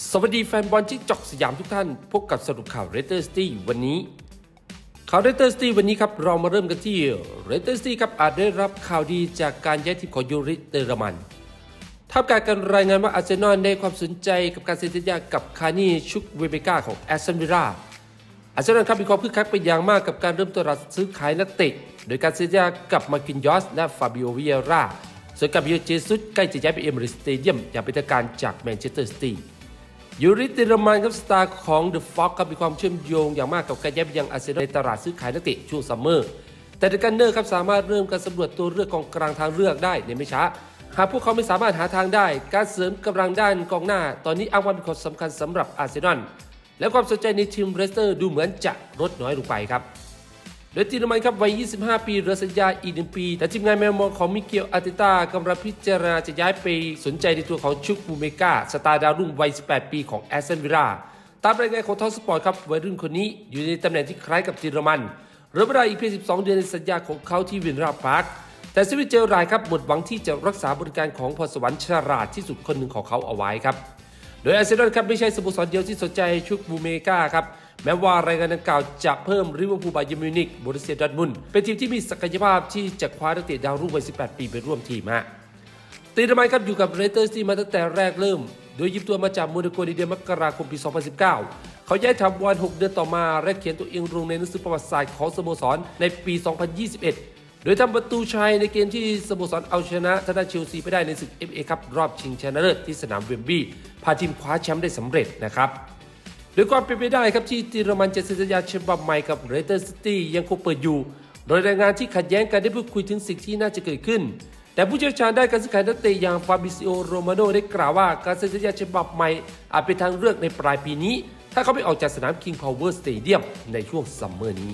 สวัสดีแฟนบอลที่จอกสยามทุกท่านพบกับสรุปข่าวเรเตอร์ซิตี้วันนี้ข่าวเรเตอร์ซิตี้วันนี้ครับเรามาเริ่มกันที่เรเตอร์ซิตี้ครับอาจได้รับข่าวดีจากการย้ายทีมของยูริเตอร์มันท่ามกลางการรายงานว่าอาร์เซนอลได้ความสนใจกับการเซ็นสัญญากับคานี่ชุกเวเบกาของแอสตันวิลล่าอาร์เซนอลครับมีความคึกคักเป็นอย่างมากกับการเริ่มตลาดซื้อขายนักเตะโดยการเซ็นสัญญากับมาร์กินยอสและฟาบิโอวิเอร่าส่วนกับเจซุสใกล้จะย้ายไปเอมิเรตส์สเตเดียมอย่างเป็นทางการจากแมนเชสเตอร์ซิตี้ยูริเตอร์มันครับสตาร์ของเดอะฟ็อกซ์ครับมีความเชื่อมโยงอย่างมากกับการย้ายไปยังอาร์เซนอลในตลาดซื้อขายนักเตะช่วงซัมเมอร์แต่เดอะกันเนอร์ครับสามารถเริ่มการสำรวจตัวเลือกกองกลางทางเลือกได้ในไม่ช้าหากพวกเขาไม่สามารถหาทางได้การเสริมกำลังด้านกองหน้าตอนนี้อ้างว่าเป็นคนสำคัญสำหรับอาร์เซนอลและความสนใจในทีมเลสเตอร์ดูเหมือนจะลดน้อยลงไปครับโดยทีมมันครับวัย 25 ปีเหลือสัญญาอีก1 ปีแต่ทีมงานแมวมองของมิเกลอาร์เตต้ากำลังพิจารณาจะย้ายไปสนใจในตัวของชุกบูเมกาสตาร์ดาวรุ่งวัย 18 ปีของแอสตันวิลล่าตามรายงานของทอสปอร์ตครับวัยรุ่นคนนี้อยู่ในตำแหน่งที่คล้ายกับทีมมันเหลือเวลาอีกเพียง 12 เดือนในสัญญาของเขาที่วินราพาร์คแต่สวิตเจอร์รายครับหมดหวังที่จะรักษาบริการของพรสวรรค์ฉลาดที่สุดคนหนึ่งของเขาเอาไว้ครับโดยอาร์เซนอลครับไม่ใช่สโมสรเดียวที่สนใจชุกบูเมกาครับแม้ว่ารายงานดังกล่าวจะเพิ่มลิเวอร์พูล บาเยิร์นมิวนิกบรูเซียดอร์ทมุนด์เป็นทีมที่มีศักยภาพที่จะคว้านักเตะดาวรุ่งวัย 18 ปีไปร่วมทีมตีรมัยครับอยู่กับเรเตอร์ซิตี้มาตั้งแต่แรกเริ่มโดยยืมตัวมาจากโมนาโกในเดือนมกราคมปี 2019 เขาย้ายถาวร6 เดือนต่อมาและเขียนตัวเองลงในหนังสือประวัติศาสตร์ของสโมสรในปี 2021 โดยทำประตูชัยในเกมที่สโมสรเอาชนะทางด้านเชลซีไปได้ในศึก FA คัพรอบชิงชนะเลิศที่สนามเวมบลีย์พาทีมคว้าแชมป์ได้สำเร็จนะครับโดยความเป็นไปได้ครับที่ตีรมันจะเซ็นสัญญาฉบับใหม่กับเรเตอร์ซิตี้ยังคงเปิดอยู่โดยรายงานที่ขัดแย้งกันได้พูดคุยถึงสิ่งที่น่าจะเกิดขึ้นแต่ผู้เชี่ยวชาญด้านการซื้อขายนักเตะอย่างฟาบิซิโอโรมาโนได้กล่าวว่าการเซ็นสัญญาฉบับใหม่อาจเป็นทางเลือกในปลายปีนี้ถ้าเขาไม่ออกจากสนาม King Power Stadium ในช่วงซัมเมอร์นี้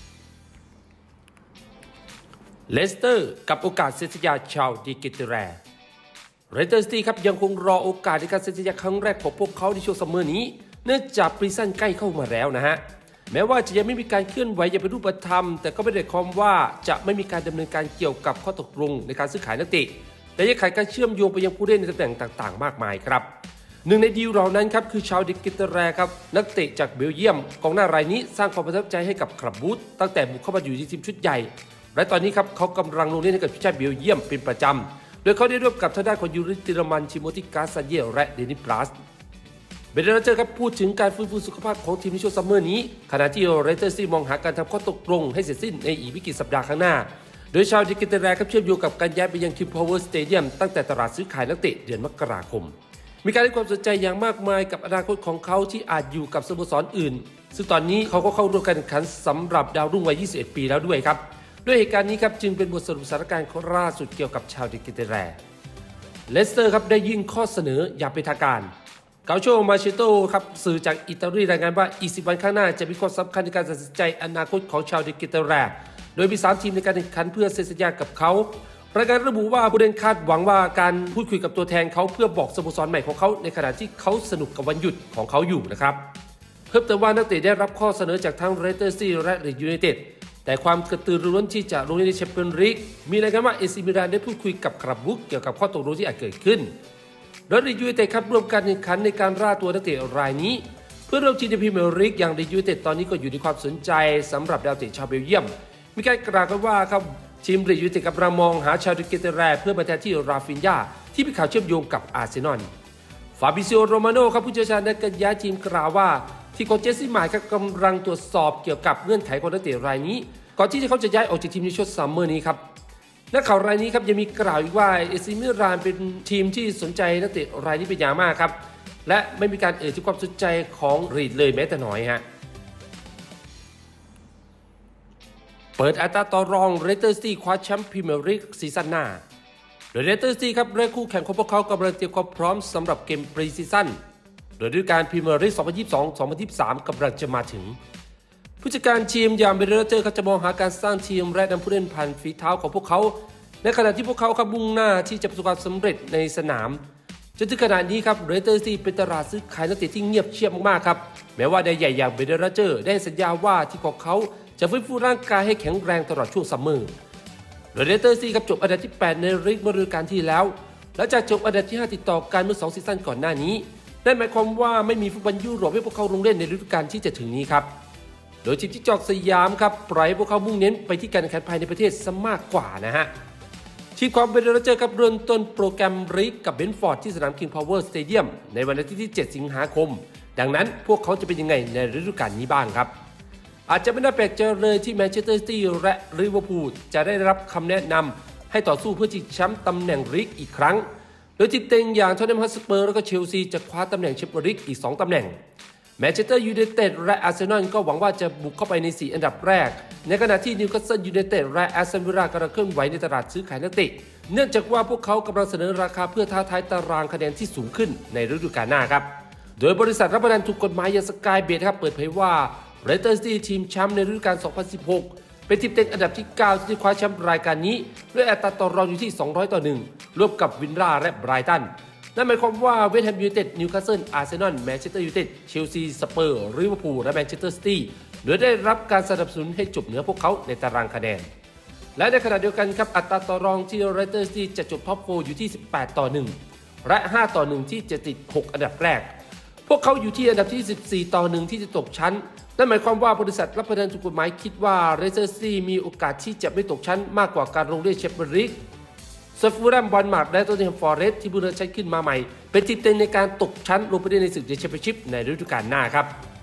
เลสเตอร์กับโอกาสเซ็นสัญญาชาวดิกิเตแรเรเตอร์ซิตี้ครับยังคงรอโอกาสในการเซ็นสัญญาครั้งแรกของพวกเขาในช่วงซัมเมอร์นี้เนื่องจากปรีซันใกล้เข้ามาแล้วนะฮะแม้ว่าจะยังไม่มีการเคลื่อนไหวอย่างเป็นรูปธรรมแต่ก็ไม่ได้ความว่าจะไม่มีการดำเนินการเกี่ยวกับข้อตกลงในการซื้อขายนักเตะและยังขาดการเชื่อมโยงไปยังผู้เล่นในตำแหน่งต่างๆมากมายครับหนึ่งในดีลเหล่านั้นครับคือชาวดิกิเตแรครับนักเตะจากเบลเยียมกองหน้ารายนี้สร้างความประทับใจให้กับคลับบูธตั้งแต่บุกเข้ามาอยู่ในทีมชุดใหญ่และตอนนี้ครับเขากำลังลงเล่นให้กับทีมชาติเบลเยียมเป็นประจำโดยเขาได้ร่วมกับทางด้านของยูริติรมันชิโมติกาซาเยและเดนิสบลัสเบเดอร์เจอร์ครับพูดถึงการฟื้นฟูสุขภาพของทีมในช่วงซัมเมอร์นี้ขณะที่เรเตอร์ซิตี้มองหาการทำข้อตกลงให้เสร็จสิ้นในอีกไม่กี่สัปดาห์ข้างหน้าโดยชาวดิกิเตแรครับเชื่อมโยงกับการย้ายไปยังคิมพาวเวอร์สเตเดียมตั้งแต่ตลาดซื้อขายนักเตะเดือนมกราคมมีการให้ความสนใจอย่างมากมายกับอนาคตของเขาที่อาจอยู่กับสโมสรอื่นซึ่งตอนนี้เขาก็เข้าร่วมการแข่งขันสำหรับดาวรุ่งวัย 21 ปีแล้วด้วยครับด้วยเหตุการณ์นี้ครับจึงเป็นบทสรุปสถานการณ์ล่าสุดเกี่ยวกับชาวดิกิเตแรเลสเตอร์ครับได้ยื่นข้อเสนออย่างเป็นทางการเกาโชมาเชโตครับสื่อจากอิตาลีรายงานว่าอีก10 วันข้างหน้าจะมีความสำคัญในการตัดสินใจอนาคตของชาวดิกิเตแรโดยมี3 ทีมในการแข่งขันเพื่อเซ็นสัญญากับเขารายงานระบุว่าผู้เล่นคาดหวังว่าการพูดคุยกับตัวแทนเขาเพื่อบอกสโมสรใหม่ของเขาในขณะที่เขาสนุกกับวันหยุดของเขาอยู่นะครับเพิ่มเติมว่านักเตะได้รับข้อเสนอจากทั้งเรเตอร์ซิตี้และลีดยูไนเต็ดแต่ความกระตือรือร้นที่จะลงในแชมเปี้ยนส์ลีกมีรายงานว่าเอซิมิลานได้พูดคุยกับคลับบุกเกี่ยวกับข้อตกลงที่อาจเกิดขึ้นโดยลีดยูไนเต็ดครับร่วมการแข่งขันในการล่าตัวนักเตะรายนี้เพื่อเริ่มทีมในพรีเมียร์ลีกอย่างลีดยูไนเต็ดตอนนี้ก็อยู่ในความสนใจสำหรับดาวเตะชาวเบลเยียมมีการกล่าวกันว่าครับทีมลีดยูไนเต็ดกำลังมองหาชาวดิกิเตแรเพื่อมาแทนที่ราฟินญาที่มีข่าวเชื่อมโยงกับอาร์เซนอลฟาบิซิโอโรมาโนครับผู้เชี่ยวชาญด้านการย้ายทีมกล่าวว่าที่โค้ชเจสซี่หมายครับกำลังตรวจสอบเกี่ยวกับเงื่อนไขของนักเตะรายนี้ก่อนที่เขาจะย้ายออกจากทีมในช่วงซัมเมอร์นี้ครับนักข่าวรายนี้ครับยังมีกล่าวอีกว่าเอซิมิลานเป็นทีมที่สนใจนักเตะรายนี้เป็นอย่างมากครับและไม่มีการถึงความสนใจของลีดเลยแม้แต่น้อยฮะเปิดอัตราต่อรองเรเตอร์ซิตี้คว้าแชมป์พรีเมียร์ลีกซีซั่นหน้าโดยเรเตอร์ซิตี้ครับและคู่แข่งของพวกเขากำลังเตรียมความพร้อมสำหรับเกมปรีซีซั่นโดยฤดูกาลพรีเมียร์ลีก 2022-2023 กำลังจะมาถึงผู้จัดการทีมอย่างเบเดอร์เจอร์เขาจะมองหาการสร้างทีมและนำผู้เล่นผ่านฝีเท้าของพวกเขาในขณะที่พวกเขาครับมุ่งหน้าที่จะประสบความสำเร็จในสนามจนถึงขณะนี้ครับเรเตอร์ซิตี้เป็นตลาดซื้อขายนักเตะที่เงียบเชียบมากๆครับแม้ว่าได้ใหญ่อย่างเบเดอร์เจอร์ได้สัญญาว่าที่ของเขาจะฟื้นฟูร่างกายให้แข็งแรงตลอดช่วงซัมเมอร์โดยเรเตอร์ซิตี้ครับจบอันดับที่ 8 ในลีกเมื่อฤดูกาลที่แล้วและจากจบอันดับที่ 5 ติดต่อกันเมื่อ2 ซีซั่นก่อนหน้านี้ในนั่นหมายความว่าไม่มีฟุตบอลยุโรปให้พวกเขาลงเล่นในฤดูกาลที่จะถึงนี้ครับโดยทีมที่จอกสยามครับปล่อยให้พวกเขามุ่งเน้นไปที่การแข่งขันภายในประเทศซะมากกว่านะฮะทีมความเป็นเราเจอกับเริ่มต้นโปรแกรมลีกกับเบนฟอร์ดที่สนาม King Power Stadium ในวันอาทิตย์ที่ 7 สิงหาคมดังนั้นพวกเขาจะเป็นยังไงในฤดูกาลนี้บ้างครับอาจจะไม่น่าแปลกใจเลยที่แมนเชสเตอร์ซิตี้และลิเวอร์พูลจะได้รับคำแนะนำให้ต่อสู้เพื่อชิงแชมป์ตำแหน่งลีกอีกครั้งโดยทีมเต็งอย่างท็อตแนมฮอตสเปอร์และก็เชลซีจะคว้าตำแหน่งแชมเปี้ยนลีกอีก2ตำแหน่งแมนเชสเตอร์ยูไนเต็ดและอาร์เซนอลก็หวังว่าจะบุกเข้าไปใน4อันดับแรกในขณะที่นิวคาสเซิลยูไนเต็ดและแอสตันวิลล่ากำลังเคลื่อนไหวในตลาดซื้อขายนักเตะเนื่องจากว่าพวกเขากำลังเสนอราคาเพื่อท้าทายตารางคะแนนที่สูงขึ้นในฤดูกาลหน้าครับโดยบริษัทรับประกันถูกกฎหมายอย่างสกายเบสครับเปิดเผยว่าเลสเตอร์ซิตี้ทีมแชมป์ในฤดูกาล 2016 เป็นทีมเต็งอันดับที่ 9 ที่คว้าแชมป์รายการนี้ด้วยอัตราต่อรองอยู่ที่200-1ร่วมกับวิลล่าและไบรตันนั่นหมายความว่าเวสต์แฮมยูไนเต็ดนิวคาสเซิลอาร์เซนอลแมนเชสเตอร์ยูไนเต็ดเชลซีสเปอร์ลิเวอร์พูลและแมนเชสเตอร์ซิตี้โดยได้รับการสนับสนุนให้จบเหนือพวกเขาในตารางคะแนนและในขณะเดียวกันครับอัตราต่อรองที่เลสเตอร์ซิตี้จะจบท็อป4อยู่ที่18-1และ5-1ที่จะติด6อันดับแรกพวกเขาอยู่ที่อันดับที่14-1ที่จะตกชั้นนั่นหมายความว่าบริษัทรับประกันถูกกฎหมายคิดว่าเลสเตอร์ซิตี้มีโอกาสที่จะไม่ตกชั้นมากกว่าการลงเล่นแชมเปี้ยนลีกส่วนฟูลแลมบอร์นมัธและโตเทนแฮมฟอเรสต์ที่เพิ่งเลื่อนชั้นขึ้นมาใหม่เป็นทีมเต็งในการตกชั้นลงไปในศึกแชมเปี้ยนชิพในฤดูกาลหน้าครับ